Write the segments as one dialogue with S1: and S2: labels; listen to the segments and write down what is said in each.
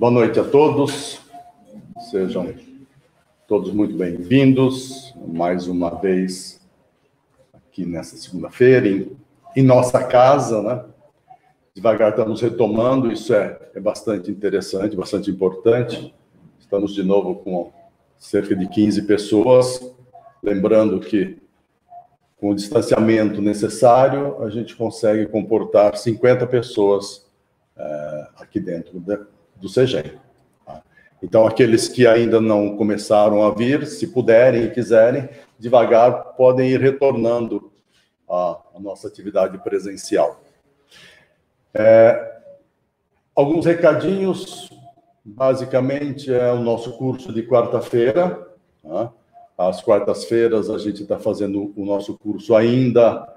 S1: Boa noite a todos, sejam todos muito bem-vindos, mais uma vez aqui nessa segunda-feira, em nossa casa, né? Devagar estamos retomando, isso é bastante interessante, bastante importante. Estamos de novo com cerca de 15 pessoas, lembrando que com o distanciamento necessário, a gente consegue comportar 50 pessoas aqui dentro do CEGEM. Então, aqueles que ainda não começaram a vir, se puderem e quiserem, devagar podem ir retornando à nossa atividade presencial. Alguns recadinhos, basicamente, é o nosso curso de quarta-feira. Tá? Às quartas-feiras, a gente está fazendo o nosso curso ainda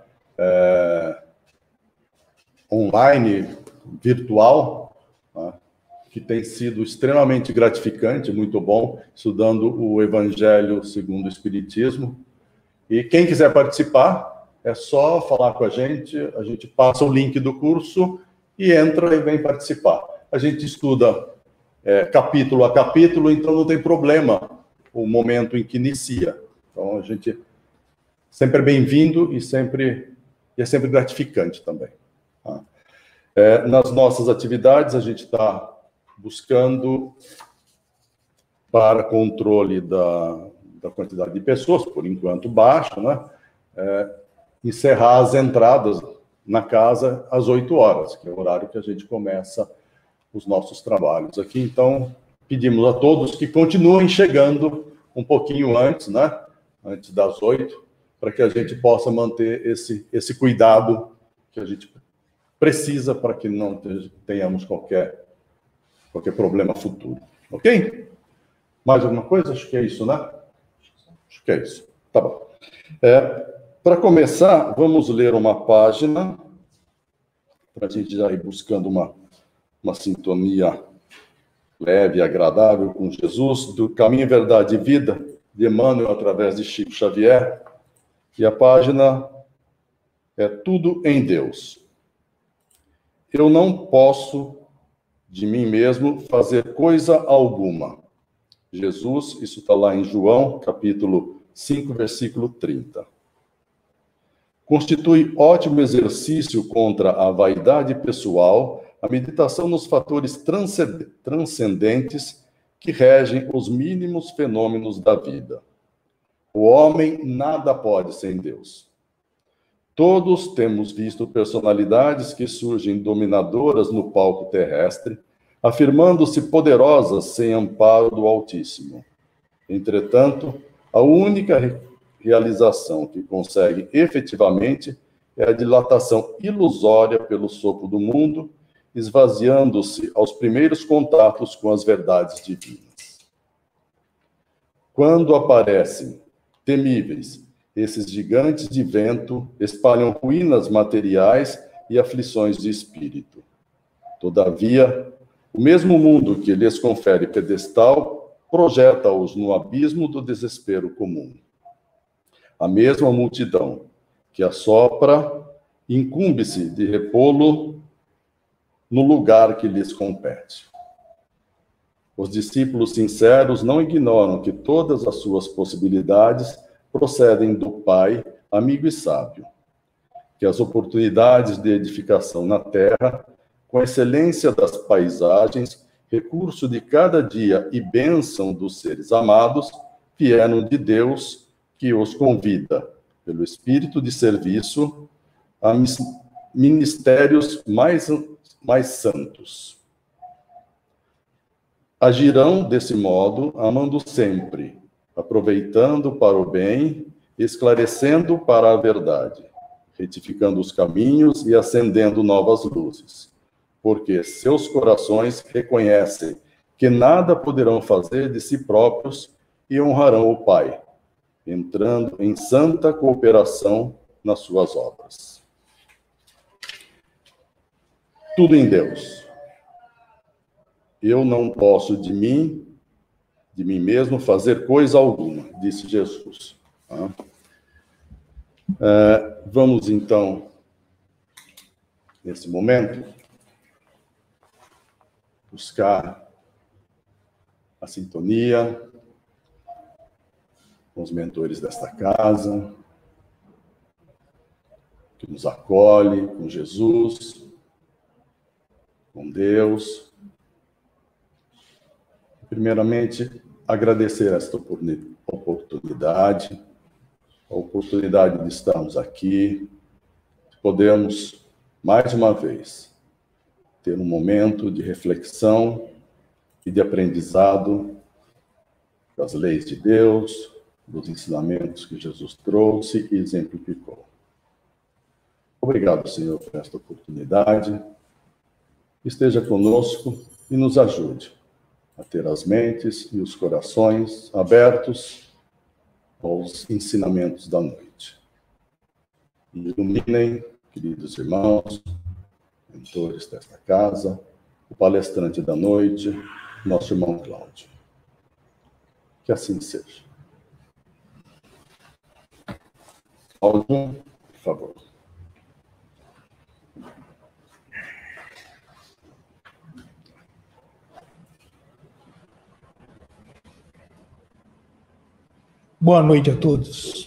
S1: online, virtual, tá? Que tem sido extremamente gratificante, muito bom, estudando o Evangelho segundo o Espiritismo. E quem quiser participar, é só falar com a gente passa o link do curso e entra e vem participar. A gente estuda capítulo a capítulo, então não tem problema o momento em que inicia. Então, a gente sempre é bem-vindo e é sempre gratificante também. Tá? Nas nossas atividades, a gente está buscando, para controle da quantidade de pessoas, por enquanto baixo, né? Encerrar as entradas na casa às 8 horas, que é o horário que a gente começa os nossos trabalhos aqui. Então, pedimos a todos que continuem chegando um pouquinho antes, né? Antes das 8, para que a gente possa manter esse cuidado que a gente precisa para que não tenhamos qualquer problema futuro. Ok? Mais alguma coisa? Acho que é isso, né? Acho que é isso. Tá bom. Para começar, vamos ler uma página, para a gente já ir buscando uma sintonia leve e agradável com Jesus, do Caminho, Verdade e Vida, de Emmanuel, através de Chico Xavier. E a página é Tudo em Deus. Eu não posso, de mim mesmo, fazer coisa alguma. Jesus, isso está lá em João, capítulo 5, versículo 30. Constitui ótimo exercício contra a vaidade pessoal a meditação nos fatores transcendentes que regem os mínimos fenômenos da vida. O homem nada pode sem Deus. Todos temos visto personalidades que surgem dominadoras no palco terrestre, afirmando-se poderosas sem amparo do Altíssimo. Entretanto, a única realização que consegue efetivamente é a dilatação ilusória pelo sopro do mundo, esvaziando-se aos primeiros contatos com as verdades divinas. Quando aparecem temíveis, esses gigantes de vento espalham ruínas materiais e aflições de espírito. Todavia, o mesmo mundo que lhes confere pedestal projeta-os no abismo do desespero comum. A mesma multidão que assopra incumbe-se de repô-lo no lugar que lhes compete. Os discípulos sinceros não ignoram que todas as suas possibilidades procedem do Pai, amigo e sábio, que as oportunidades de edificação na terra, com excelência das paisagens, recurso de cada dia e bênção dos seres amados, vieram de Deus, que os convida, pelo espírito de serviço, a ministérios mais santos. Agirão desse modo, amando sempre, aproveitando para o bem, esclarecendo para a verdade, retificando os caminhos e acendendo novas luzes, porque seus corações reconhecem que nada poderão fazer de si próprios e honrarão o Pai, entrando em santa cooperação nas suas obras. Tudo em Deus. Eu não posso de mim mesmo fazer coisa alguma, disse Jesus. Vamos, então, nesse momento, buscar a sintonia com os mentores desta casa, que nos acolhe com Jesus, com Deus. Primeiramente, agradecer esta oportunidade, a oportunidade de estarmos aqui, de podermos, mais uma vez, ter um momento de reflexão e de aprendizado das leis de Deus, dos ensinamentos que Jesus trouxe e exemplificou. Obrigado, Senhor, por esta oportunidade. Esteja conosco e nos ajude a ter as mentes e os corações abertos aos ensinamentos da noite. Iluminem, queridos irmãos, mentores desta casa, o palestrante da noite, nosso irmão Cláudio. Que assim seja. Cláudio, por favor.
S2: Boa noite a todos.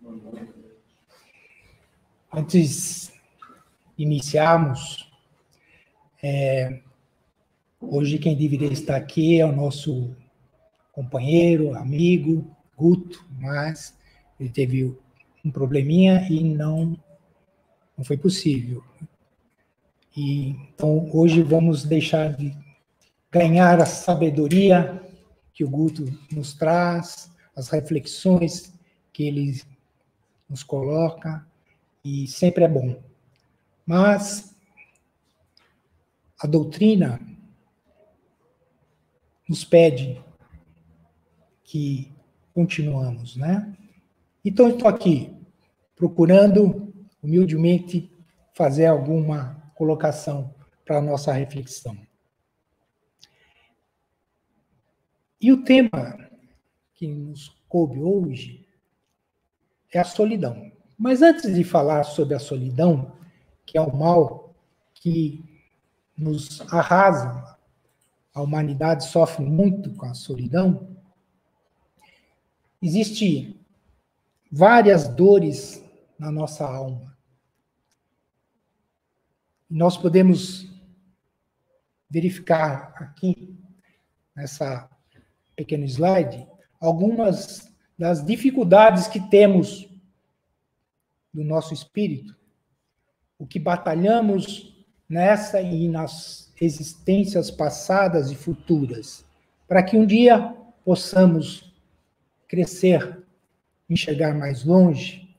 S2: Antes de iniciarmos, hoje quem deveria estar aqui é o nosso companheiro, amigo, Guto, mas ele teve um probleminha e não foi possível. Então, hoje vamos deixar de ganhar a sabedoria que o Guto nos traz, as reflexões que ele nos coloca, e sempre é bom. Mas a doutrina nos pede que continuamos, né? Então, eu estou aqui procurando, humildemente, fazer alguma colocação para a nossa reflexão. E o tema que nos coube hoje é a solidão. Mas antes de falar sobre a solidão, que é o mal que nos arrasa, a humanidade sofre muito com a solidão, existem várias dores na nossa alma. Nós podemos verificar aqui, nessa pequeno slide, algumas das dificuldades que temos do nosso espírito, o que batalhamos nessa e nas existências passadas e futuras, para que um dia possamos crescer, enxergar mais longe,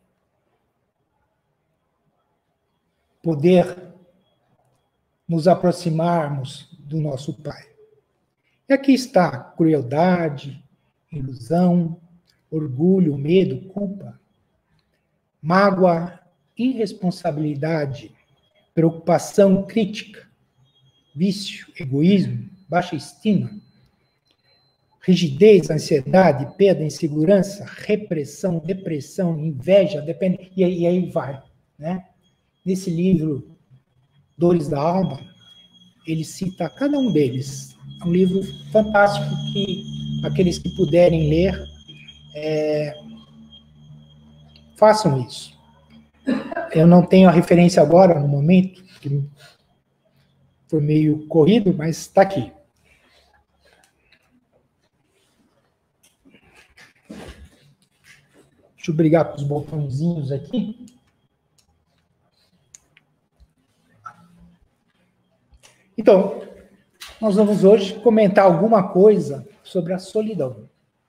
S2: poder nos aproximarmos do nosso Pai. E aqui está crueldade, ilusão, orgulho, medo, culpa, mágoa, irresponsabilidade, preocupação, crítica, vício, egoísmo, baixa estima, rigidez, ansiedade, perda, insegurança, repressão, depressão, inveja, depende, e aí vai, né? Nesse livro, Dores da Alma, ele cita cada um deles. É um livro fantástico que aqueles que puderem ler, façam isso. Eu não tenho a referência agora, no momento, que foi meio corrido, mas está aqui. Deixa eu brigar com os botõezinhos aqui. Então, nós vamos hoje comentar alguma coisa sobre a solidão.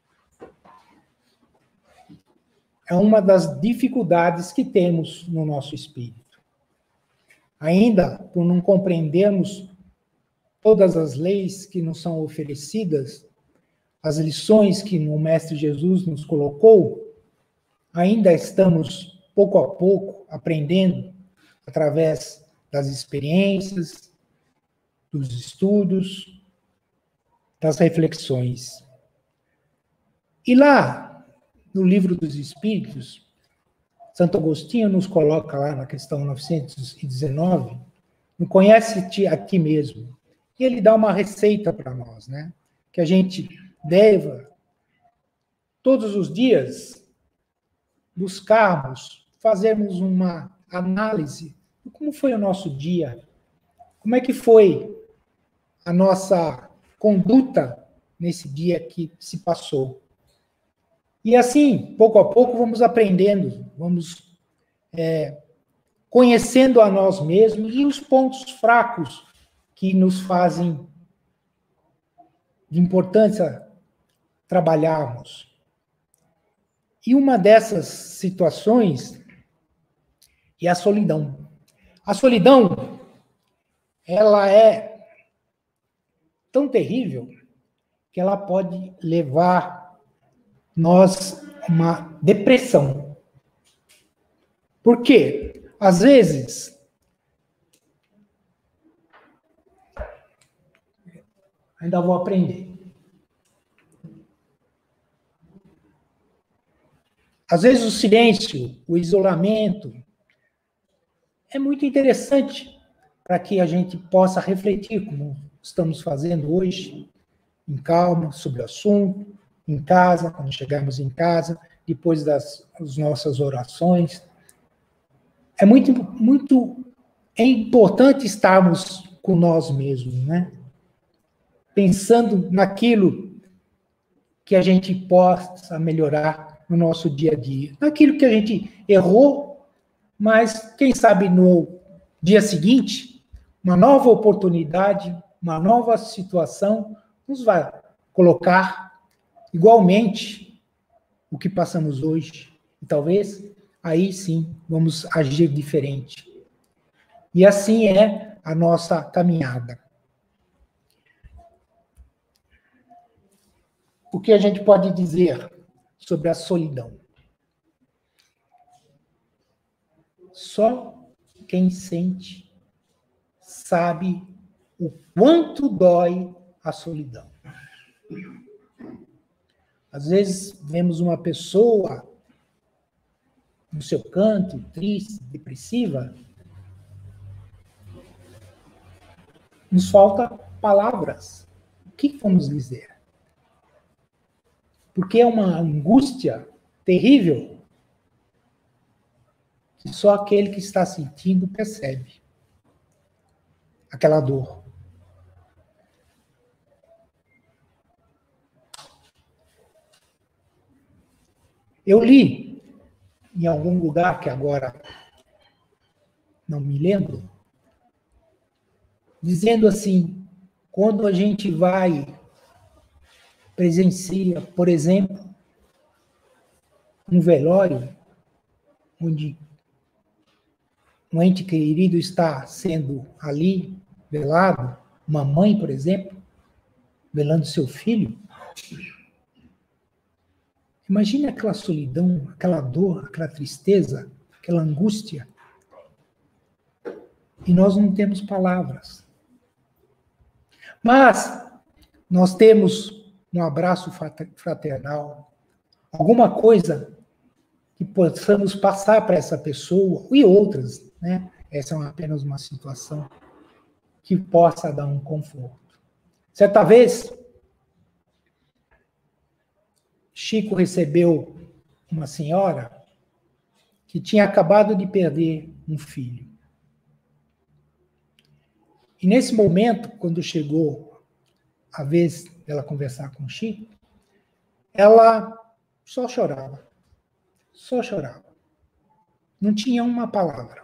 S2: É uma das dificuldades que temos no nosso espírito. Ainda por não compreendermos todas as leis que nos são oferecidas, as lições que o Mestre Jesus nos colocou, ainda estamos, pouco a pouco, aprendendo através das experiências, dos estudos, das reflexões. E lá, no Livro dos Espíritos, Santo Agostinho nos coloca lá na questão 919, no Conhece-te a ti mesmo. E ele dá uma receita para nós, né? Que a gente deva, todos os dias, buscarmos, fazermos uma análise de como foi o nosso dia, como é que foi a nossa conduta nesse dia que se passou. E assim, pouco a pouco, vamos aprendendo, vamos conhecendo a nós mesmos e os pontos fracos que nos fazem de importância trabalharmos. E uma dessas situações é a solidão. A solidão, ela é tão terrível que ela pode levar nós a uma depressão. Por quê? Às vezes, ainda vou aprender. Às vezes o silêncio, o isolamento, é muito interessante para que a gente possa refletir, como estamos fazendo hoje, em calma, sobre o assunto, em casa, quando chegarmos em casa, depois das nossas orações. É é importante estarmos com nós mesmos, né? Pensando naquilo que a gente possa melhorar no nosso dia a dia, naquilo que a gente errou, mas quem sabe no dia seguinte, uma nova oportunidade, uma nova situação nos vai colocar igualmente o que passamos hoje. E talvez aí sim vamos agir diferente. E assim é a nossa caminhada. O que a gente pode dizer sobre a solidão? Só quem sente sabe o quanto dói a solidão. Às vezes vemos uma pessoa no seu canto, triste, depressiva, nos falta palavras. O que vamos dizer? Porque é uma angústia terrível que só aquele que está sentindo percebe aquela dor. Eu li em algum lugar, que agora não me lembro, dizendo assim, quando a gente presencia, por exemplo, um velório, onde um ente querido está sendo ali velado, uma mãe, por exemplo, velando seu filho, imagine aquela solidão, aquela dor, aquela tristeza, aquela angústia. E nós não temos palavras. Mas nós temos um abraço fraternal, alguma coisa que possamos passar para essa pessoa e outras, né? Essa é apenas uma situação que possa dar um conforto. Certa vez, Chico recebeu uma senhora que tinha acabado de perder um filho. E nesse momento, quando chegou a vez dela conversar com o Chico, ela só chorava. Só chorava. Não tinha uma palavra.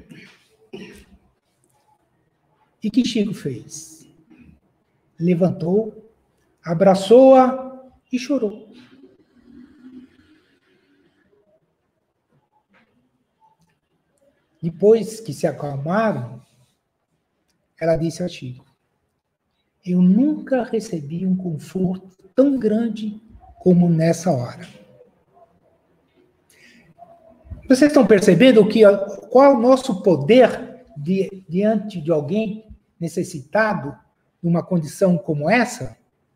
S2: E o que Chico fez? Levantou, abraçou-a e chorou. Depois que se acalmaram, ela disse a Chico: eu nunca recebi um conforto tão grande como nessa hora. Vocês estão percebendo qual é o nosso poder diante de alguém necessitado de uma condição como essa?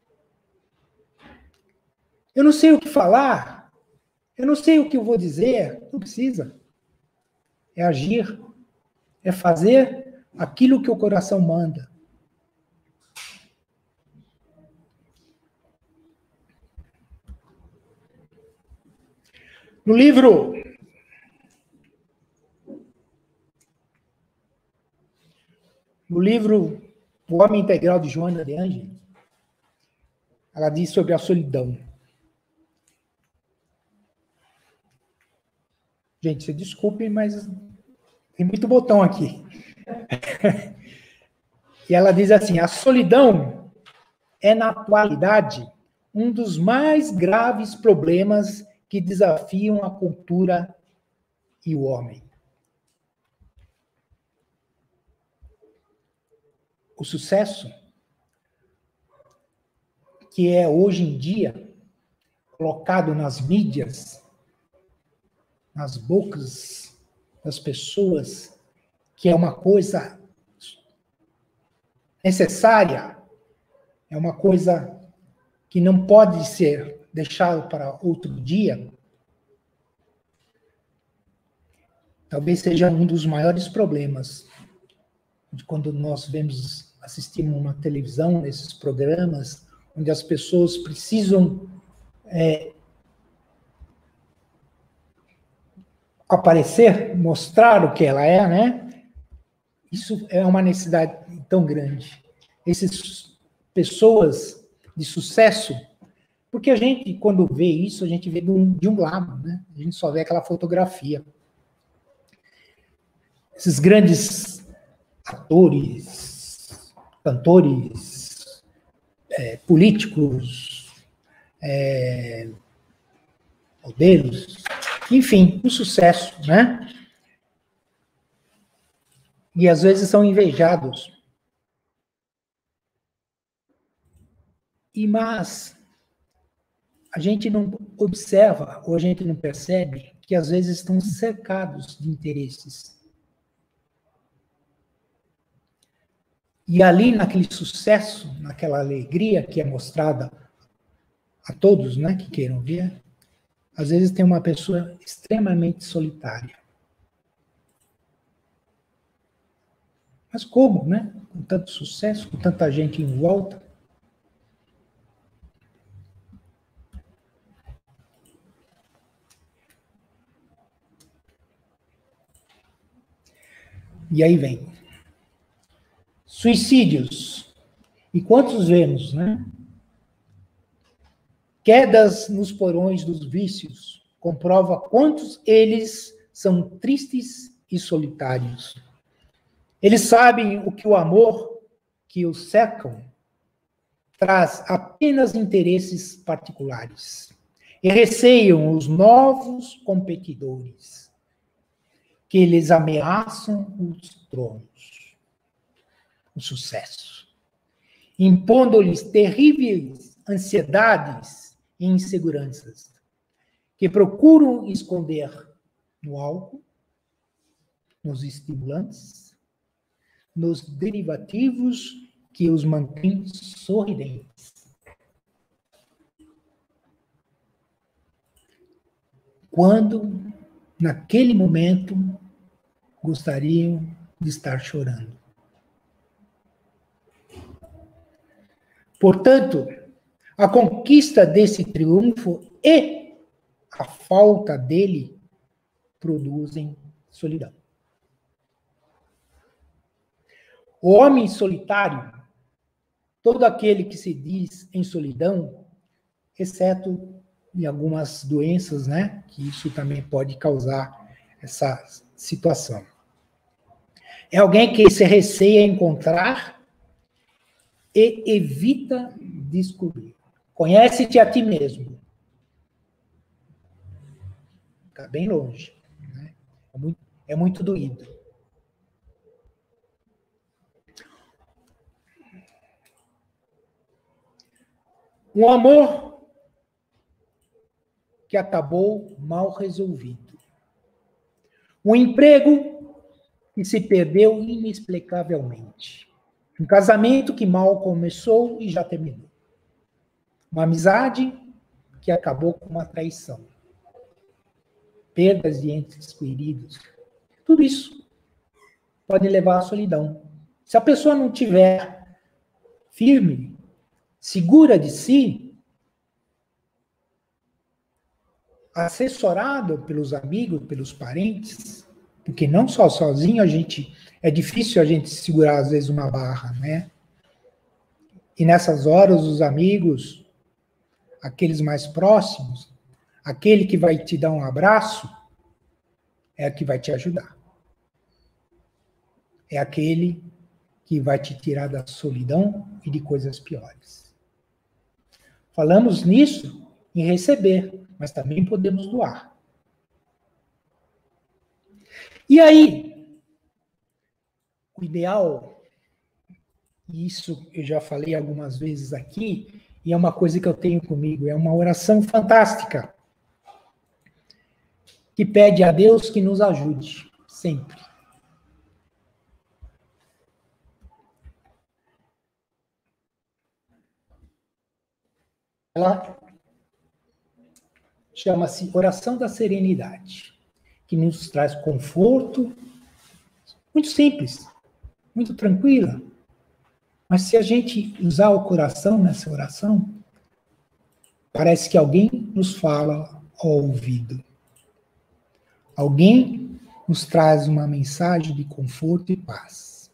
S2: Eu não sei o que falar, eu não sei o que eu vou dizer, não precisa. É agir, é fazer aquilo que o coração manda. No livro O Homem Integral, de Joana de Ângeles, ela diz sobre a solidão. Gente, se desculpem, mas tem muito botão aqui. E ela diz assim: a solidão é, na atualidade, um dos mais graves problemas que desafiam a cultura e o homem. O sucesso, que é hoje em dia colocado nas mídias, nas bocas das pessoas, que é uma coisa necessária, é uma coisa que não pode ser deixado para outro dia, talvez seja um dos maiores problemas de quando nós assistimos uma televisão, nesses programas, onde as pessoas precisam aparecer, mostrar o que ela é, né? Isso é uma necessidade tão grande. Essas pessoas de sucesso, porque a gente, quando vê isso, a gente vê de um lado, né? A gente só vê aquela fotografia. Esses grandes atores, cantores, políticos, modelos, enfim, um sucesso, né? E às vezes são invejados. Mas a gente não observa, ou a gente não percebe, que às vezes estão cercados de interesses. E ali, naquele sucesso, naquela alegria que é mostrada a todos, né, que queiram ver, às vezes tem uma pessoa extremamente solitária. Mas como, né? Com tanto sucesso, com tanta gente em volta. E aí vem. Suicídios. E quantos vemos, né? Quedas nos porões dos vícios. Comprova quantos eles são tristes e solitários. Eles sabem o que o amor que os cercam traz apenas interesses particulares. E receiam os novos competidores, que lhes ameaçam os tronos, o sucesso, impondo-lhes terríveis ansiedades e inseguranças, que procuram esconder no álcool, nos estimulantes, nos derivativos que os mantêm sorridentes. Quando, naquele momento, gostariam de estar chorando. Portanto, a conquista desse triunfo e a falta dele produzem solidão. O homem solitário, todo aquele que se diz em solidão, exceto em algumas doenças, né, que isso também pode causar essa situação. É alguém que se receia encontrar e evita descobrir. Conhece-te a ti mesmo. Está bem longe. Né? É muito doído. Um amor que acabou mal resolvido. Um emprego que se perdeu inexplicavelmente. Um casamento que mal começou e já terminou. Uma amizade que acabou com uma traição. Perdas de entes queridos. Tudo isso pode levar à solidão. Se a pessoa não tiver firme, segura de si, assessorado pelos amigos, pelos parentes, porque não só sozinho é difícil a gente segurar às vezes uma barra, né? E nessas horas os amigos, aqueles mais próximos, aquele que vai te dar um abraço, é que vai te ajudar. É aquele que vai te tirar da solidão e de coisas piores. Falamos nisso em receber, mas também podemos doar. E aí, o ideal, e isso eu já falei algumas vezes aqui, e é uma coisa que eu tenho comigo, é uma oração fantástica, que pede a Deus que nos ajude, sempre. Ela chama-se Oração da Serenidade, que nos traz conforto, muito simples, muito tranquila. Mas se a gente usar o coração nessa oração, parece que alguém nos fala ao ouvido. Alguém nos traz uma mensagem de conforto e paz.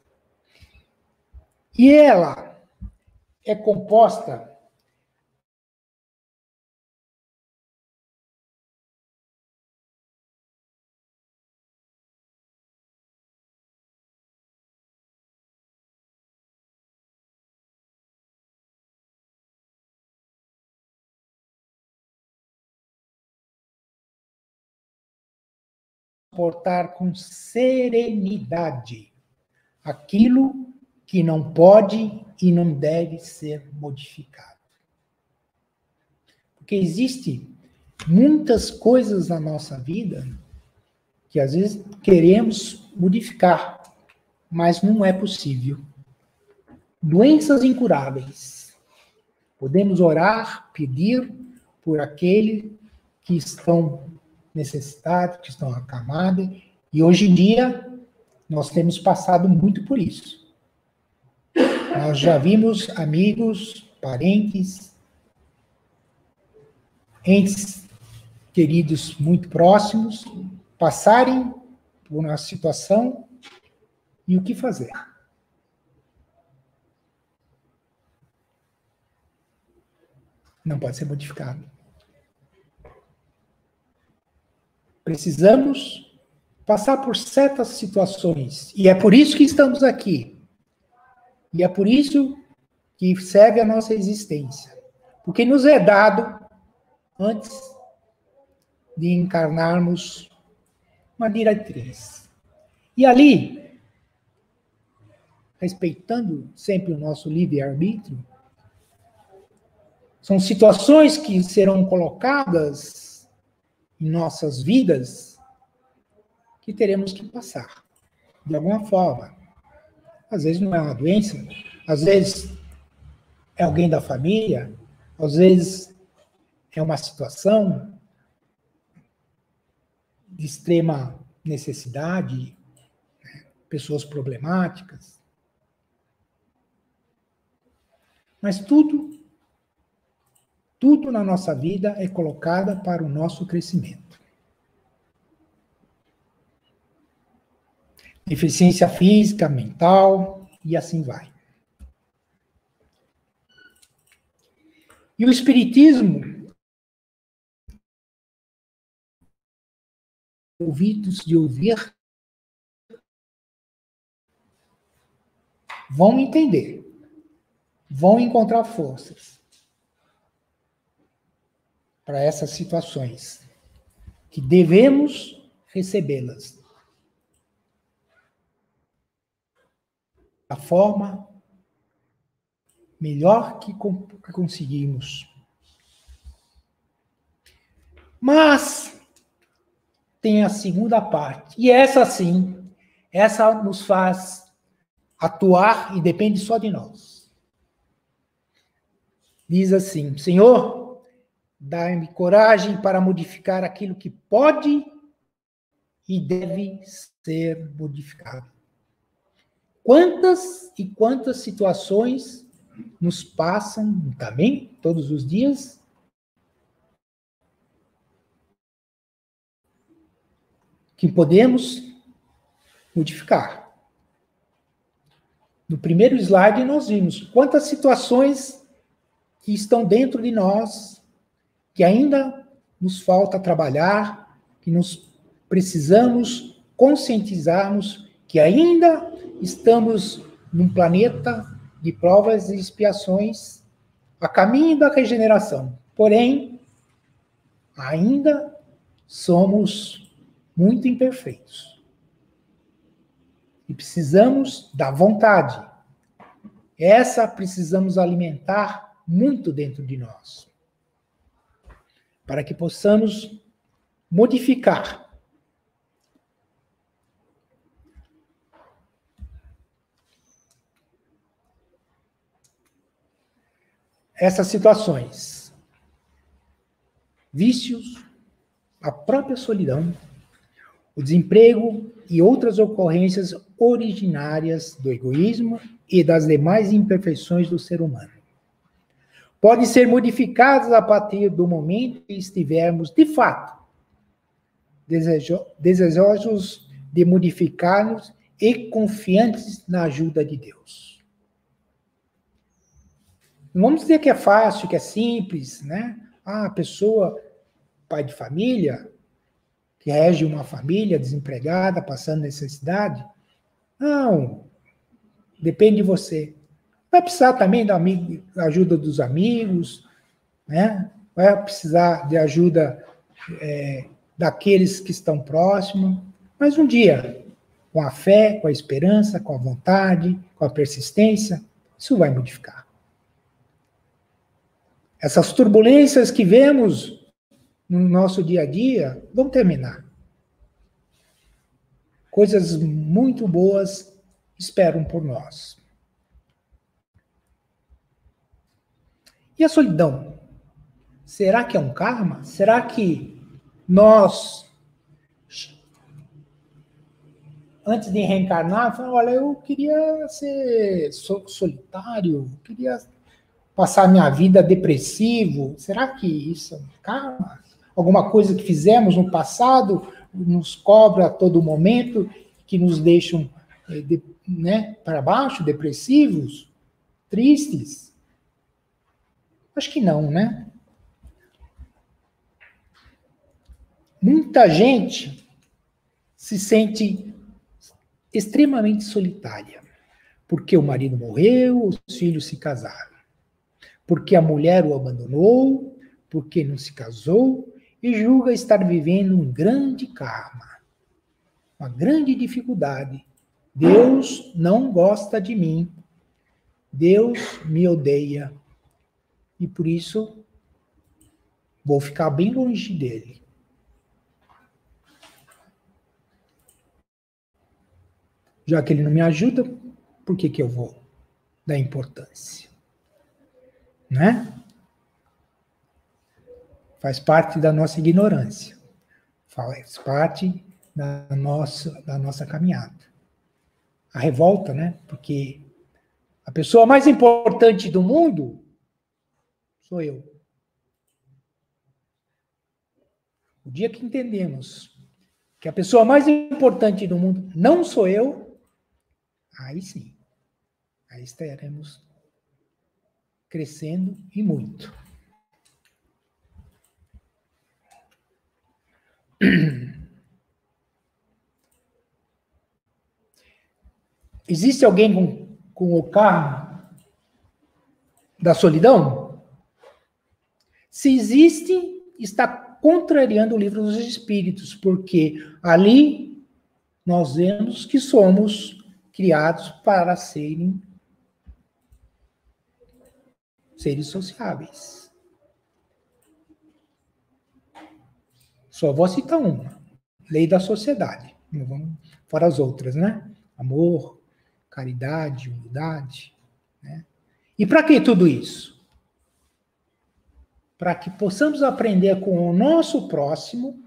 S2: E ela é composta portar com serenidade aquilo que não pode e não deve ser modificado. Porque existem muitas coisas na nossa vida que às vezes queremos modificar, mas não é possível. Doenças incuráveis. Podemos orar, pedir por aquele que estão necessitados, que estão acamados, e hoje em dia nós temos passado muito por isso. Nós já vimos amigos, parentes, entes queridos muito próximos passarem por uma situação e o que fazer. Não pode ser modificado. Precisamos passar por certas situações. E é por isso que estamos aqui. E é por isso que serve a nossa existência. Porque nos é dado, antes de encarnarmos, uma diretriz. E ali, respeitando sempre o nosso livre-arbítrio, são situações que serão colocadas em nossas vidas que teremos que passar, de alguma forma. Às vezes não é uma doença, às vezes é alguém da família, às vezes é uma situação de extrema necessidade, né? Pessoas problemáticas. Mas tudo na nossa vida é colocado para o nosso crescimento. Deficiência física, mental, e assim vai. E o Espiritismo, ouvidos de ouvir, vão entender, vão encontrar forças para essas situações, que devemos recebê-las da forma melhor que conseguimos. Mas tem a segunda parte, e essa sim, essa nos faz atuar e depende só de nós. Diz assim: Senhor, dá-me coragem para modificar aquilo que pode e deve ser modificado. Quantas e quantas situações nos passam também, todos os dias, que podemos modificar. No primeiro slide, nós vimos quantas situações que estão dentro de nós, que ainda nos falta trabalhar, que nos precisamos conscientizarmos, que ainda estamos num planeta de provas e expiações, a caminho da regeneração. Porém, ainda somos muito imperfeitos. E precisamos da vontade. Essa precisamos alimentar muito dentro de nós, para que possamos modificar essas situações, vícios, a própria solidão, o desemprego e outras ocorrências originárias do egoísmo e das demais imperfeições do ser humano. Podem ser modificadas a partir do momento que estivermos, de fato, desejosos de modificar-nos e confiantes na ajuda de Deus. Não vamos dizer que é fácil, que é simples, né? A pessoa, pai de família, que rege uma família desempregada, passando necessidade. Não, depende de você. Vai precisar também da ajuda dos amigos, né? Vai precisar de ajuda daqueles que estão próximos, mas um dia, com a fé, com a esperança, com a vontade, com a persistência, isso vai modificar. Essas turbulências que vemos no nosso dia a dia vão terminar. Coisas muito boas esperam por nós. E a solidão? Será que é um karma? Será que nós, antes de reencarnar, falamos, olha, eu queria ser solitário, queria passar minha vida depressivo? Será que isso é um karma? Alguma coisa que fizemos no passado nos cobra a todo momento, que nos deixam para baixo, depressivos, tristes? Acho que não, né? Muita gente se sente extremamente solitária, porque o marido morreu, os filhos se casaram, porque a mulher o abandonou, porque não se casou, e julga estar vivendo um grande karma, uma grande dificuldade. Deus não gosta de mim, Deus me odeia, e por isso vou ficar bem longe dele. Já que ele não me ajuda, por que eu vou dar importância? Né? Faz parte da nossa ignorância. Faz parte da nossa caminhada. A revolta, né? Porque a pessoa mais importante do mundo sou eu. O dia que entendemos que a pessoa mais importante do mundo não sou eu, aí sim. Aí estaremos crescendo e muito. Existe alguém com o karma da solidão? Se existe, está contrariando o livro dos Espíritos, porque ali nós vemos que somos criados para serem seres sociáveis. Só vou citar uma. Lei da sociedade. Não vamos fora as outras, né? Amor, caridade, humildade. Né? E para que tudo isso? Para que possamos aprender com o nosso próximo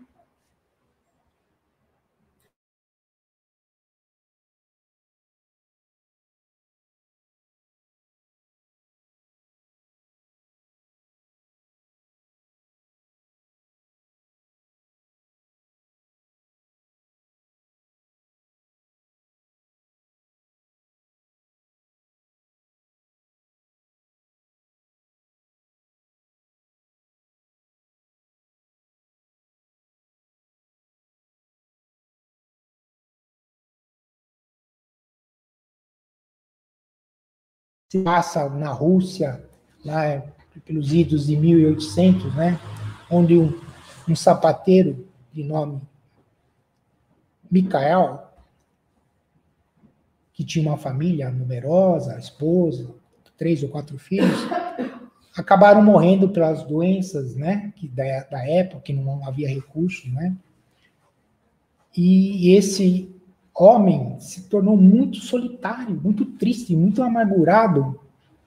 S2: se passa na Rússia, lá pelos idos de 1800, né? Onde um sapateiro de nome Micael, que tinha uma família numerosa, esposa, 3 ou 4 filhos, acabaram morrendo pelas doenças, né, da época, que não havia recursos, né? E esse homem se tornou muito solitário, muito triste, muito amargurado.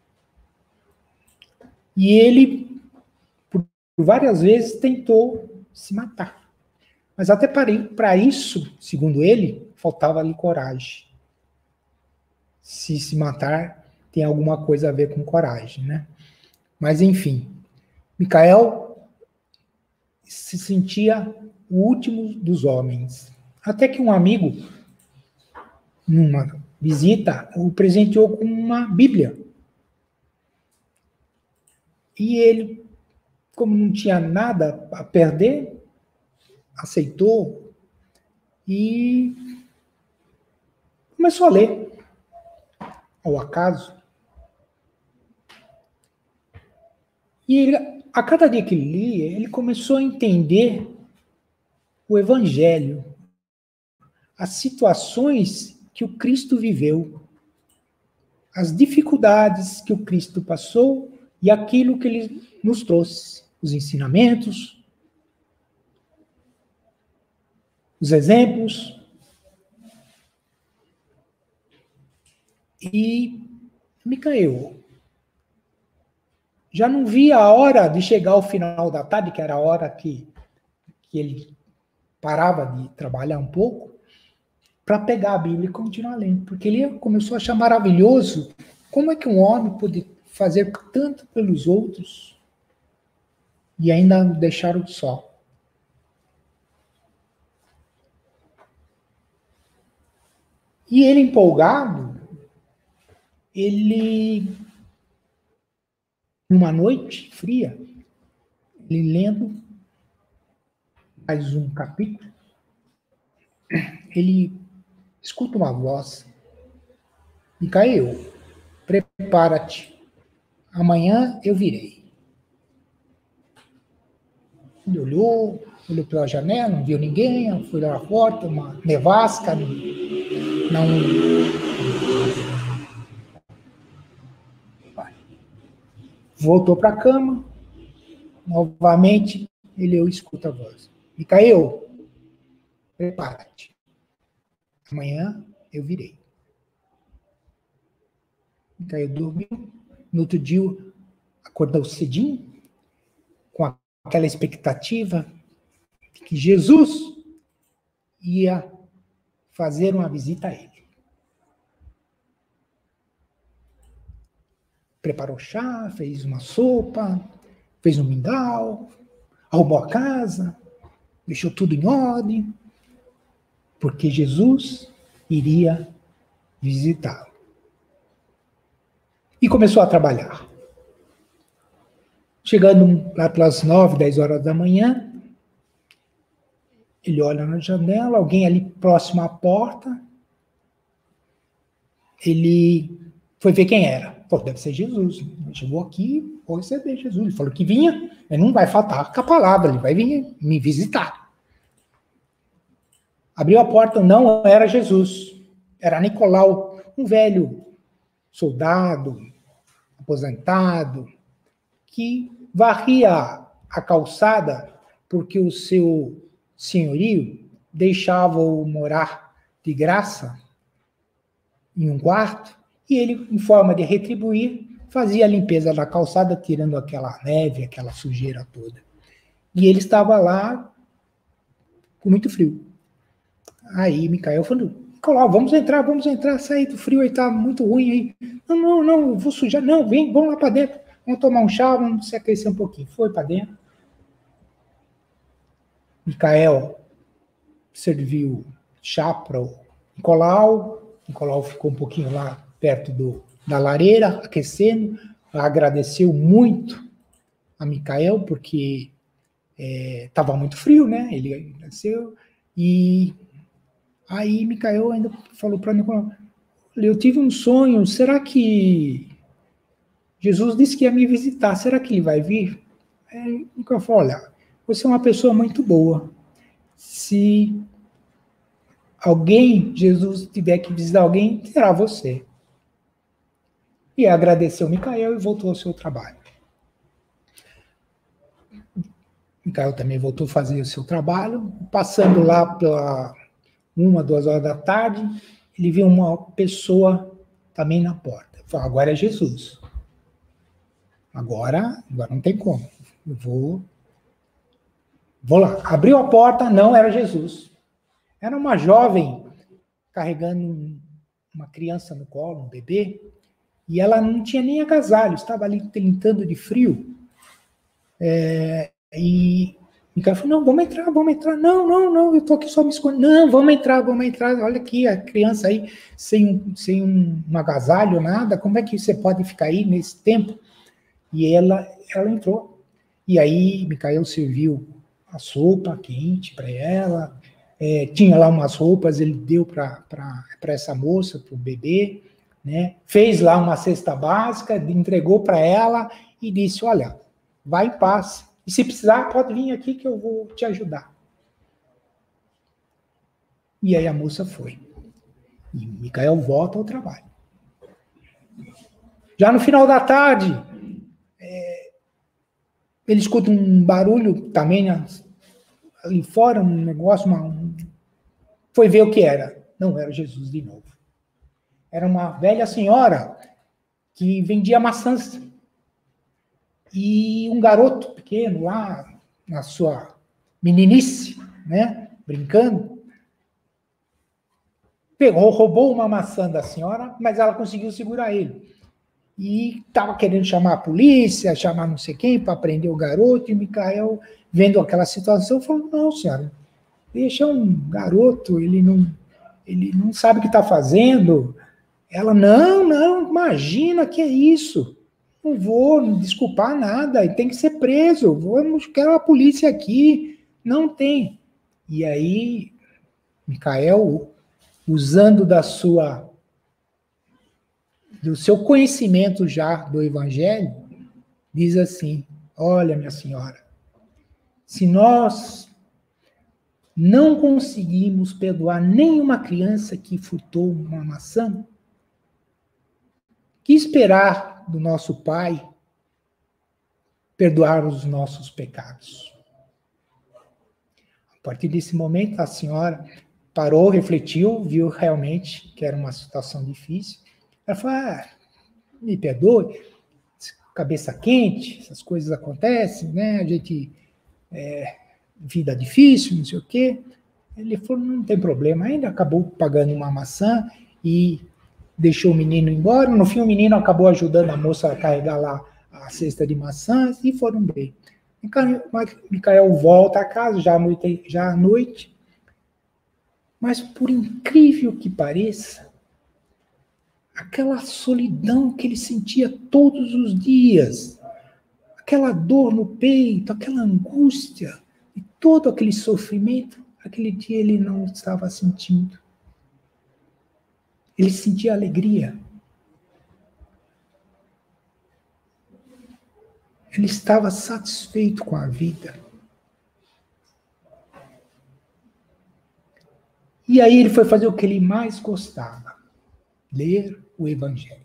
S2: E ele, por várias vezes, tentou se matar. Mas até para isso, segundo ele, faltava-lhe coragem. Se matar tem alguma coisa a ver com coragem, né? Mas, enfim, Micael se sentia o último dos homens. Até que um amigo, numa visita, o presenteou com uma Bíblia. E ele, como não tinha nada a perder, aceitou e começou a ler, ao acaso. E ele, a cada dia que ele lia, ele começou a entender o Evangelho, as situações que o Cristo viveu, as dificuldades que o Cristo passou e aquilo que ele nos trouxe, os ensinamentos, os exemplos. E Micael já não via a hora de chegar ao final da tarde, que era a hora que ele parava de trabalhar um pouco, para pegar a Bíblia e continuar lendo. Porque ele começou a achar maravilhoso como é que um homem pode fazer tanto pelos outros e ainda deixar o só. E ele, empolgado, ele, numa noite fria, ele lendo mais um capítulo, ele escuta uma voz: Micael, prepara-te, amanhã eu virei. Ele olhou pela janela, não viu ninguém, foi lá na porta, uma nevasca, não. Voltou para a cama, novamente ele escuta a voz: Micael, prepara-te, amanhã eu virei. Micael dormiu, no outro dia acordou cedinho, com aquela expectativa de que Jesus ia fazer uma visita a ele. Preparou chá, fez uma sopa, fez um mingau, arrumou a casa, deixou tudo em ordem, porque Jesus iria visitá-lo. E começou a trabalhar. Chegando lá pelas 9, 10 horas da manhã, ele olha na janela, alguém ali próximo à porta, ele foi ver quem era. Pô, deve ser Jesus. Ele chegou aqui, vou receber Jesus. Ele falou que vinha, ele não vai faltar com a palavra, ele vai vir me visitar. Abriu a porta, não era Jesus, era Nicolau, um velho soldado, aposentado, que varria a calçada porque o seu senhorio deixava-o morar de graça em um quarto, e ele, em forma de retribuir, fazia a limpeza da calçada, tirando aquela neve, aquela sujeira toda. E ele estava lá com muito frio. Aí Micael falou: Nicolau, vamos entrar, sair do frio aí, tá muito ruim aí. Não, eu vou sujar. Não, vem, vamos lá para dentro. Vamos tomar um chá, vamos se aquecer um pouquinho. Foi para dentro. Micael serviu chá para o Nicolau. Nicolau ficou um pouquinho lá perto da lareira, aquecendo. Agradeceu muito a Micael, porque estava muito frio, né? Ele agradeceu. E aí Micael ainda falou para Nicolau: eu tive um sonho, será que Jesus disse que ia me visitar, será que ele vai vir? Micael falou, olha, você é uma pessoa muito boa. Se alguém, Jesus tiver que visitar alguém, será você. E agradeceu Micael e voltou ao seu trabalho. Micael também voltou a fazer o seu trabalho, passando lá pela 1, 2 horas da tarde, ele viu uma pessoa também na porta. Ele falou, agora é Jesus. Agora não tem como. Eu vou lá. Abriu a porta, não era Jesus. Era uma jovem carregando uma criança no colo, um bebê, e ela não tinha nem agasalho, estava ali tentando de frio. E Micael falou, não, vamos entrar. Não, eu tô aqui só me escondendo. Não, vamos entrar. Olha aqui, a criança aí, sem um agasalho, nada, como é que você pode ficar aí nesse tempo? E ela entrou. E aí Micael serviu a sopa quente para ela, tinha lá umas roupas, ele deu para essa moça, para o bebê, né? Fez lá uma cesta básica, entregou para ela e disse, olha, vai em paz. E se precisar, pode vir aqui que eu vou te ajudar. E aí a moça foi. E Micael volta ao trabalho. Já no final da tarde, ele escuta um barulho também ali fora, um negócio, foi ver o que era. Não era Jesus de novo. Era uma velha senhora que vendia maçãs. E um garoto pequeno lá, na sua meninice, né, brincando, roubou uma maçã da senhora, mas ela conseguiu segurar ele. E estava querendo chamar a polícia, chamar não sei quem, para prender o garoto, e Micael, vendo aquela situação, falou, não, senhora, deixa um garoto, ele não sabe o que está fazendo. Ela, não, imagina, que é isso? Não vou desculpar nada, ele tem que ser preso, quero a polícia aqui, não tem. E aí, Micael, usando do seu conhecimento já do Evangelho, diz assim, olha, minha senhora, se nós não conseguimos perdoar nenhuma criança que furtou uma maçã, que esperar do nosso Pai perdoar os nossos pecados? A partir desse momento, a senhora parou, refletiu, viu realmente que era uma situação difícil. Ela falou, me perdoe, cabeça quente, essas coisas acontecem, né? A gente, vida difícil, não sei o quê. Ele falou, não tem problema, ainda acabou pagando uma maçã e deixou o menino embora. No fim, o menino acabou ajudando a moça a carregar lá a cesta de maçãs e foram bem. Micael volta a casa, já à noite, mas por incrível que pareça, aquela solidão que ele sentia todos os dias, aquela dor no peito, aquela angústia, e todo aquele sofrimento, aquele dia ele não estava sentindo. Ele sentia alegria. Ele estava satisfeito com a vida. E aí ele foi fazer o que ele mais gostava, ler o Evangelho.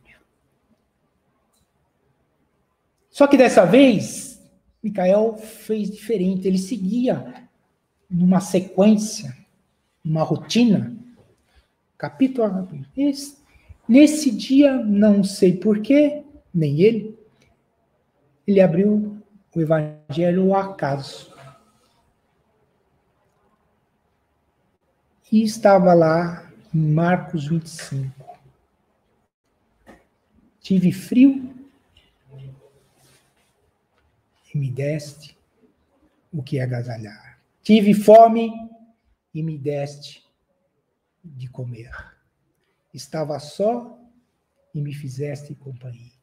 S2: Só que dessa vez, Micael fez diferente. Ele seguia numa sequência, numa rotina, capítulo a capítulo. Nesse dia, não sei porquê, nem ele abriu o Evangelho ao acaso. E estava lá em Marcos 25. Tive frio e me deste o que agasalhar. Tive fome e me deste de comer. Estava só e me fizeste companhia.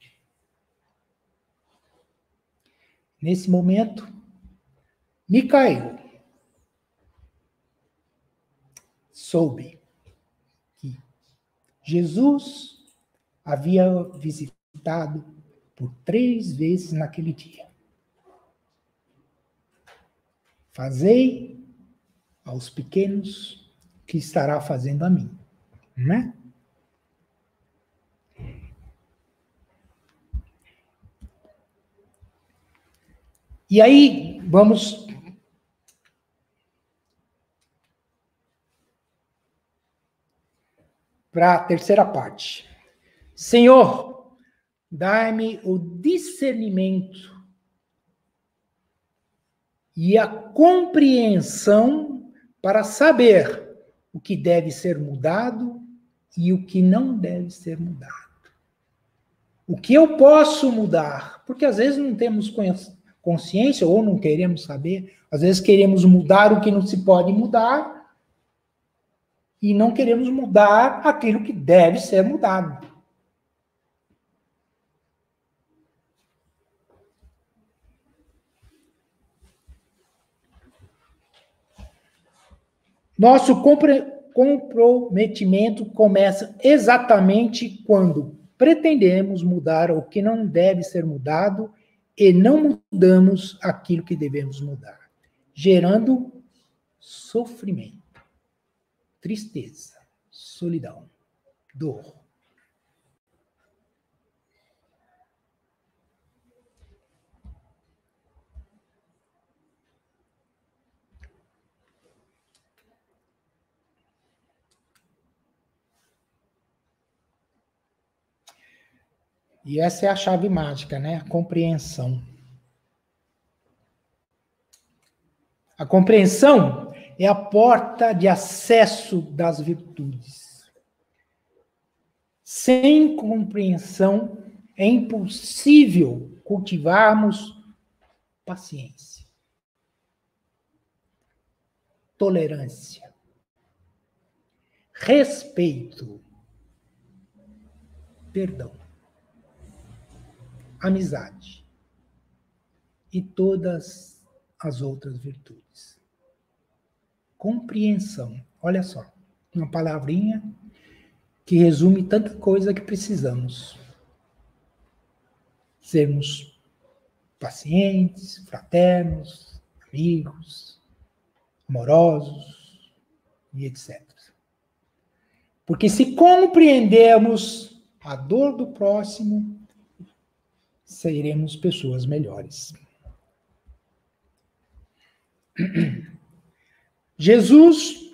S2: Nesse momento, Micael soube que Jesus havia visitado por 3 vezes naquele dia. Fazei aos pequenos o que estará fazendo a mim. Né? E aí, vamos para a terceira parte. Senhor, dai-me o discernimento e a compreensão para saber o que deve ser mudado e o que não deve ser mudado. O que eu posso mudar? Porque às vezes não temos consciência ou não queremos saber. Às vezes queremos mudar o que não se pode mudar e não queremos mudar aquilo que deve ser mudado. Nosso comprometimento começa exatamente quando pretendemos mudar o que não deve ser mudado e não mudamos aquilo que devemos mudar, gerando sofrimento, tristeza, solidão, dor. E essa é a chave mágica, né? A compreensão. A compreensão é a porta de acesso das virtudes. Sem compreensão, é impossível cultivarmos paciência, tolerância, respeito, perdão, amizade e todas as outras virtudes. Compreensão. Olha só, uma palavrinha que resume tanta coisa que precisamos. Sermos pacientes, fraternos, amigos, amorosos e etc. Porque se compreendermos a dor do próximo, seremos pessoas melhores. Jesus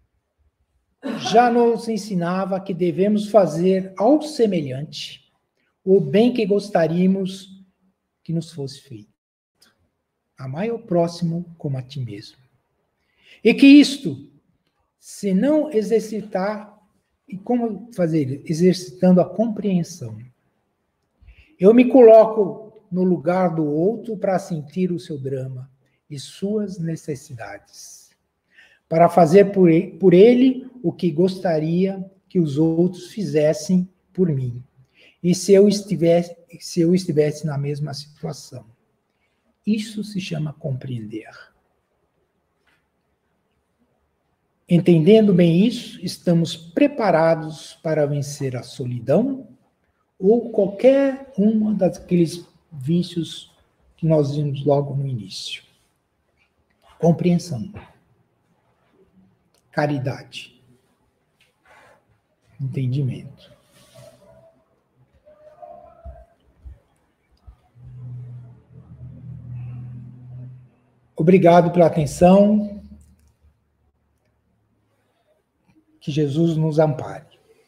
S2: já nos ensinava que devemos fazer ao semelhante o bem que gostaríamos que nos fosse feito. Amai ao próximo como a ti mesmo. E que isto, se não exercitar, e como fazer? Exercitando a compreensão. Eu me coloco no lugar do outro para sentir o seu drama e suas necessidades, para fazer por ele o que gostaria que os outros fizessem por mim. E se eu estivesse na mesma situação. Isso se chama compreender. Entendendo bem isso, estamos preparados para vencer a solidão ou qualquer uma daqueles vícios que nós vimos logo no início. Compreensão. Caridade. Entendimento. Obrigado pela atenção. Que Jesus nos ampare.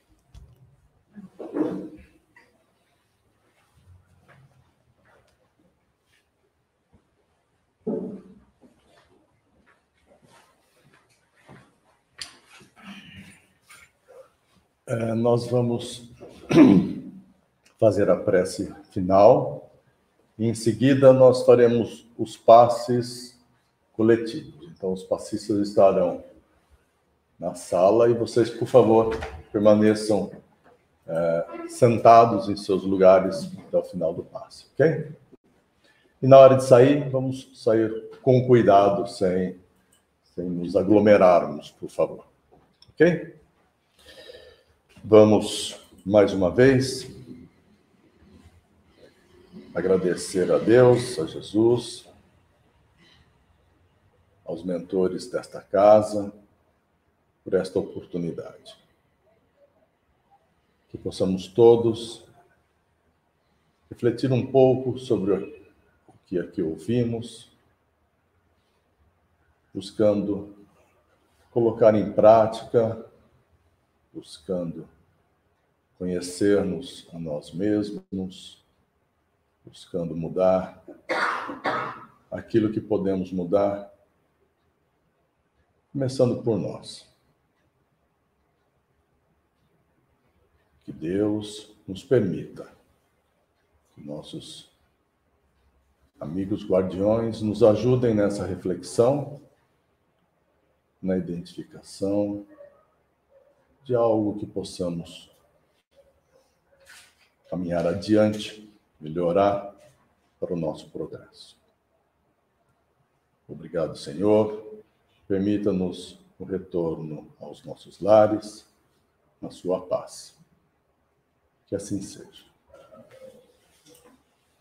S1: Nós vamos fazer a prece final e, em seguida, nós faremos os passes coletivos. Então, os passistas estarão na sala e vocês, por favor, permaneçam sentados em seus lugares até o final do passe, ok? E na hora de sair, vamos sair com cuidado, sem nos aglomerarmos, por favor, ok? Vamos, mais uma vez, agradecer a Deus, a Jesus, aos mentores desta casa, por esta oportunidade. Que possamos todos refletir um pouco sobre o que aqui ouvimos, buscando colocar em prática, buscando conhecermos a nós mesmos, buscando mudar aquilo que podemos mudar, começando por nós. Que Deus nos permita, que nossos amigos guardiões nos ajudem nessa reflexão, na identificação de algo que possamos caminhar adiante, melhorar para o nosso progresso. Obrigado, Senhor. Permita-nos o retorno aos nossos lares, na sua paz. Que assim seja.